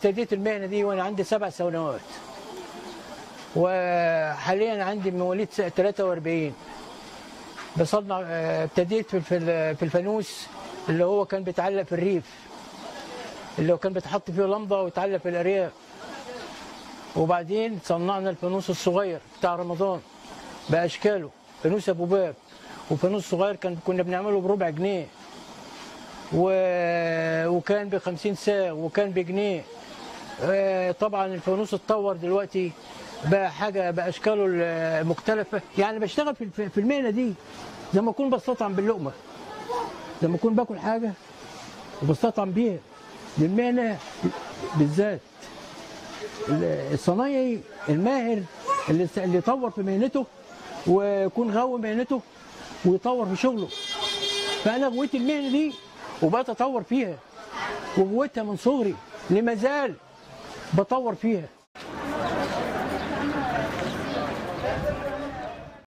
ابتديت المهنه دي وانا عندي 7 سنوات، وحاليا عندي مواليد 43. بصنع. ابتديت في الفانوس اللي هو كان بيتعلق في الريف، اللي هو كان بيتحط فيه لمبه ويتعلق في الارياف. وبعدين صنعنا الفانوس الصغير بتاع رمضان باشكاله، فانوس ابو باب وفانوس صغير كنا بنعمله بربع جنيه، وكان ب50 ساغ وكان بجنيه. طبعا الفانوس اتطور دلوقتي بقى حاجه باشكاله المختلفه. يعني بشتغل في المهنه دي زي ما اكون بستطعم باللقمه، زي ما اكون باكل حاجه وبستطعم بيها. للمهنه بالذات الصنايعي الماهر اللي يطور في مهنته ويكون غاوي مهنته ويطور في شغله. فانا غويت المهنه دي وبقيت اطور فيها، وغويتها من صغري لما زال بطور فيها.